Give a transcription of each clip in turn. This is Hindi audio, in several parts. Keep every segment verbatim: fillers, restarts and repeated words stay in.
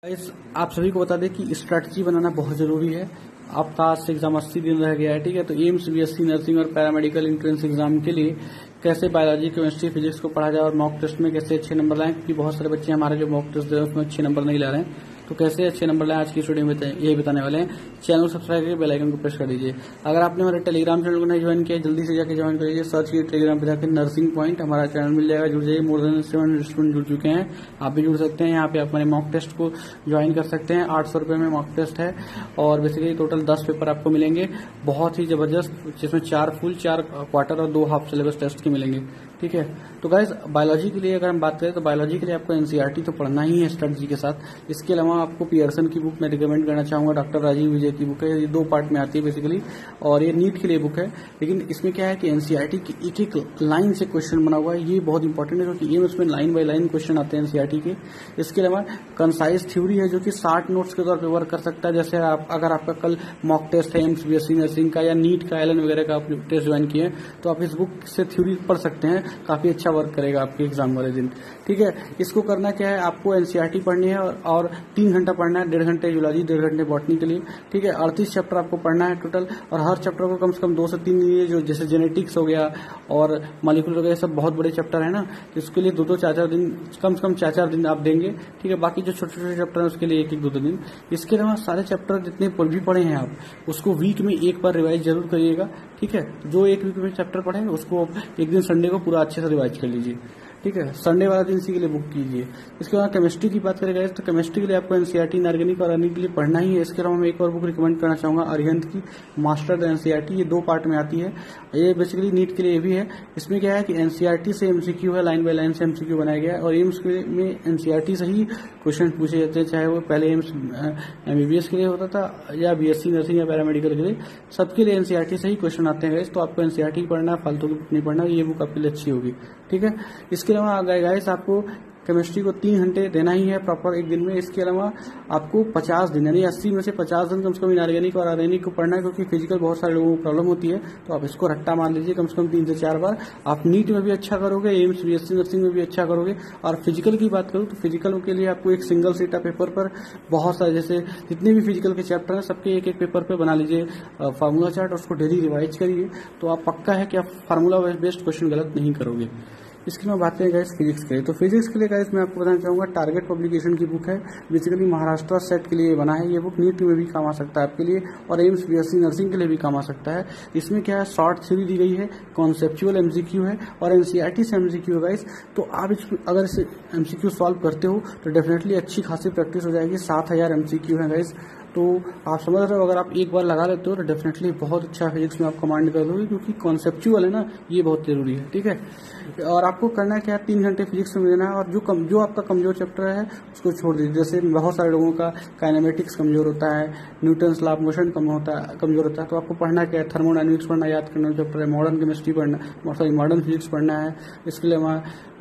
गाइस आप सभी को बता दें कि स्ट्रैटेजी बनाना बहुत जरूरी है। आपका आज से एग्जाम अस्सी दिन रह गया है, ठीक है। तो एम्स, बीएससी नर्सिंग और पैरामेडिकल एंट्रेंस एग्जाम के लिए कैसे बायोलॉजी, केमिस्ट्री, फिजिक्स को पढ़ा जाए और मॉक टेस्ट में कैसे अच्छे नंबर लाएं, क्योंकि बहुत सारे बच्चे हमारे जो मॉक टेस्ट दे रहे हैं उसमें अच्छे नंबर नहीं ला रहे हैं। तो कैसे अच्छे नंबर लाएं आज की वीडियो में यही बताने वाले हैं। चैनल सब्सक्राइब करके बेल आइकन को प्रेस कर दीजिए। अगर आपने हमारे टेलीग्राम चैनल को नहीं ज्वाइन किया जल्दी से जाकर ज्वाइन करिए। सर्च कीजिए टेलीग्राम पे जाकर नर्सिंग पॉइंट, हमारा चैनल मिल जाएगा। जुड़ जाइए, मोर देन सेवन स्टूडेंट जुड़ चुके हैं, आप भी जुड़ सकते हैं। यहाँ पे आप हमारे मॉक टेस्ट को ज्वाइन कर सकते हैं। आठ सौ रुपए में मॉक टेस्ट है और बेसिकली टोटल दस पेपर आपको मिलेंगे, बहुत ही जबरदस्त, जिसमें चार फुल, चार क्वार्टर और दो हाफ सिलेबस टेस्ट के मिलेंगे, ठीक है। तो गाइज बायोलॉजी के लिए अगर हम बात करें तो बायोलॉजी के लिए आपको एनसीईआरटी तो पढ़ना ही है स्ट्रेटजी के साथ। इसके अलावा आपको पियर्सन की बुक मैं रिकमेंड करना चाहूंगा। डॉक्टर राजीव विजय की बुक है, ये दो पार्ट में आती है बेसिकली, और ये नीट के लिए बुक है। लेकिन इसमें क्या है कि एनसीईआरटी की एक एक लाइन से क्वेश्चन बना हुआ है, ये बहुत इंपॉर्टेंट है क्योंकि ये उसमें लाइन बाय लाइन क्वेश्चन आते हैं एनसीईआरटी के। इसके अलावा कंसाइज थ्योरी है जो कि साठ नोट्स के तौर पर वर्क कर सकता है। जैसे आप अगर आपका कल मॉक टेस्ट है एम्स, बीएससी नर्सिंग का या नीट का, एलन वगैरह का आप टेस्ट ज्वाइन किए तो आप इस बुक से थ्योरी पढ़ सकते हैं, काफी अच्छा वर्क करेगा आपके एग्जाम वाले दिन, ठीक है। इसको करना क्या है, आपको एनसीईआरटी पढ़नी है और, और तीन घंटा पढ़ना है, डेढ़ घंटे जूलॉजी, डेढ़ घंटे बॉटनी के लिए, ठीक है। अड़तीस चैप्टर आपको पढ़ना है टोटल, और हर चैप्टर को कम से कम दो से तीन लिए, जो जैसे जेनेटिक्स हो गया और मॉलिक्यूलर वगैरह, सब बहुत बड़े चैप्टर है ना, इसके लिए दो दो चार चार दिन, कम से कम चार चार दिन आप देंगे, ठीक है। बाकी जो छोटे छोटे चैप्टर है उसके लिए एक एक दो दो दिन। इसके अलावा सारे चैप्टर जितने भी पढ़े हैं आप उसको वीक में एक बार रिवाइज जरूर करिएगा, ठीक है। जो एक वीक में चैप्टर पढ़ेंगे उसको एक दिन संडे को पूरा अच्छे से रिवाइज कर लीजिए, ठीक है। संडे वाला दिन इसी के लिए बुक कीजिए। इसके बाद केमिस्ट्री की बात करेगा तो केमिस्ट्री के लिए आपको एनसीईआरटी, इनऑर्गेनिक और अर्निक के लिए पढ़ना ही है। इसके अलावा मैं एक और बुक रिकमेंड करना चाहूंगा, अरिहंत की मास्टर एनसीईआरटी, ये दो पार्ट में आती है। ये बेसिकली नीट के लिए भी है। इसमें क्या है कि एनसीईआरटी से एमसीक्यू है, लाइन बाय लाइन से एमसीक्यू बनाया गया है, और एम्स में एनसीईआरटी से ही क्वेश्चन पूछे जाते हैं, चाहे वो पहले एम्स एमबीबीएस के लिए होता था या बीएससी नर्सिंग या पैरामेडिकल के लिए, सबके लिए एनसीईआरटी से ही क्वेश्चन आते हैं। तो आपको एनसीईआरटी पढ़ना, फालतू की बुक नहीं पढ़ना, ये बुक आपके लिए अच्छी होगी, ठीक है। इसके अलावा गाइस आपको केमिस्ट्री को तीन घंटे देना ही है प्रॉपर एक दिन में। इसके अलावा आपको पचास दिन यानी अस्सी में से पचास दिन कम से कम इनऑर्गेनिक और ऑर्गेनिक को पढ़ना है, क्योंकि फिजिकल बहुत सारे लोगों को प्रॉब्लम होती है। तो आप इसको रट्टा मार लीजिए कम से कम तीन से चार बार। आप नीट में भी अच्छा करोगे, एम्स, बीएससी नर्सिंग में भी अच्छा करोगे। और फिजिकल की बात करूं तो फिजिकल के लिए आपको एक सिंगल सीटा पेपर पर बहुत सारे, जैसे जितने भी फिजिकल के चैप्टर हैं सबके एक एक पेपर पर बना लीजिए फार्मूला चार्ट, उसको डेली रिवाइज करिए। तो आप पक्का है कि आप फार्मूला बेस्ड क्वेश्चन गलत नहीं करोगे। इसकी मैं बात करें गाइस फिजिक्स के लिए, तो फिजिक्स के लिए गाइस मैं आपको बताना चाहूंगा, टारगेट पब्लिकेशन की बुक है, बेसिकली महाराष्ट्र सेट के लिए बना है। ये बुक नीट में भी काम आ सकता है आपके लिए, और एम्स, बीएससी नर्सिंग के लिए भी काम आ सकता है। इसमें क्या है, शॉर्ट थ्योरी दी गई है, कॉन्सेप्चुअल एमसीक्यू है और एनसीईआरटी से एमसीक्यू है गाइस। तो आप अगर इसे एमसीक्यू सॉल्व करते हो तो डेफिनेटली अच्छी खासी प्रैक्टिस हो जाएगी। सात हजार एमसीक्यू है गाइस, तो आप समझ रहे हो, अगर आप एक बार लगा लेते हो तो डेफिनेटली बहुत अच्छा फिजिक्स में आप कमांड कर दोगे, क्योंकि कॉन्सेप्चुअल है ना, ये बहुत जरूरी है, ठीक है। और आपको करना क्या है, तीन घंटे फिजिक्स में देना है, और जो कम जो आपका कमजोर चैप्टर है उसको छोड़ दीजिए। जैसे बहुत सारे लोगों का काइनेमेटिक्स कमजोर होता है, न्यूटन्स लॉ ऑफ मोशन कम होता है कमजोर होता है, तो आपको पढ़ना क्या है, थर्मोडायनेमिक्स पढ़ना, याद करना चैप्टर है, मॉडर्न केमिस्ट्री पढ़ना, सॉरी मॉडर्न फिजिक्स पढ़ना है। इसके अलावा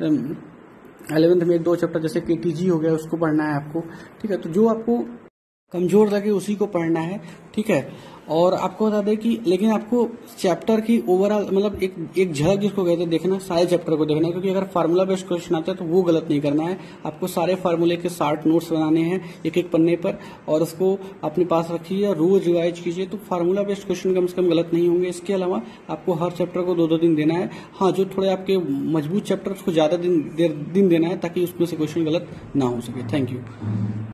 इलेवेंथ में एक दो चैप्टर जैसे केटीजी हो गया उसको पढ़ना है आपको, ठीक है। तो जो आपको कमजोर लगे उसी को पढ़ना है, ठीक है। और आपको बता दें कि लेकिन आपको चैप्टर की ओवरऑल मतलब एक एक झलक जिसको कहते हैं देखना, सारे चैप्टर को देखना है, क्योंकि अगर फार्मूला बेस्ड क्वेश्चन आता है तो वो गलत नहीं करना है। आपको सारे फार्मूले के साठ नोट्स बनाने हैं एक एक पन्ने पर, और उसको अपने पास रखिए, रोज रिवाइज कीजिए, तो फार्मूला बेस्ड क्वेश्चन कम से कम गलत नहीं होंगे। इसके अलावा आपको हर चैप्टर को दो दो दिन देना है। हाँ, जो थोड़े आपके मजबूत चैप्टर उसको ज्यादा दिन दिन देना है, ताकि उसमें से क्वेश्चन गलत ना हो सके। Thank you.